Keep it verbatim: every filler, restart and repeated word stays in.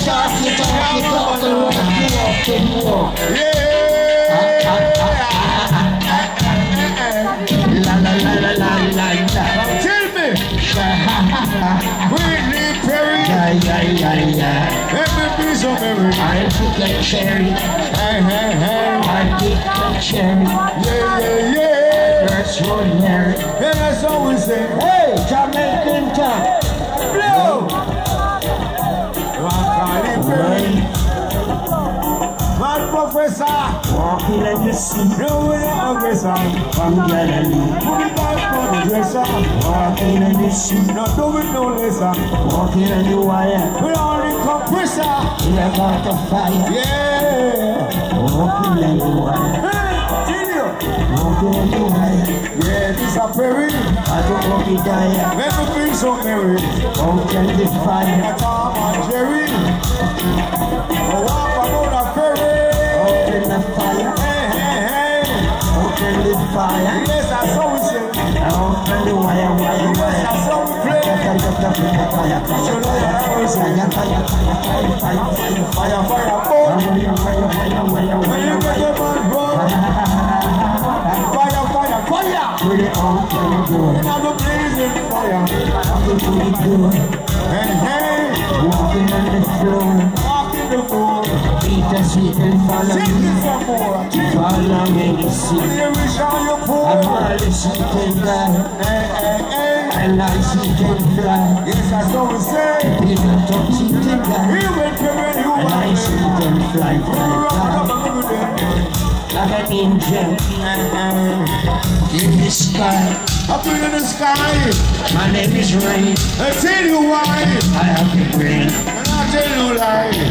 talk it, talk it, talk it, walk it, walk it. Yeah. La la la la la la la. Tell me. Whitney Perry. Yeah, yeah, yeah, yeah. Let me be so merry. I pick a cherry. Hey, hey, hey. I pick a cherry. Yeah, yeah, yeah. That's ordinary. And that's all we say. Hey, Jamaican town. Blow. Right. Man, Professor. Walking in the sea. No way, Professor. From Galilee. Put it back on the dresser. Walking in the sea. Not do it no lesser. Walking in the wire. Put on the compressor. We are about to fire. Yeah. Walking in the wire. Hey, Junior. Walking in the wire. Yeah, this a Perry. I don't want to die. Let me be so merry. Out in the fire. I talk on Jerry. I walk about a Perry. Out in the fire. Hey, hey, hey. Out in the fire. Yes, that's how we say. Out in the wire, wire, Yes, wire. that's how we play. Fire, fire, fire, fire, So now you have to say, fire, fire, fire, fire, fire, fire, fire, boom. fire, fire, fire, fire, When you get the man boom. Fire, fire, fire. Put it out in the door. Now the blazing fire. Put it in the door. Hey, hey. Walking on the floor. Walk in the floor. Eat a sweet and follow Sing me. it some more. Follow me to see. Here we shall you pour. I'm all the sweet and fly. Hey, hey, hey. And I sweet and fly. Yes, that's how we say. People talk sweet and fly. Here we come in, you And I want sweet and fly, fly, fly. Like an angel in the sky. up in the sky. My name is Rain. I tell you why. I have the brain. And I tell you lie.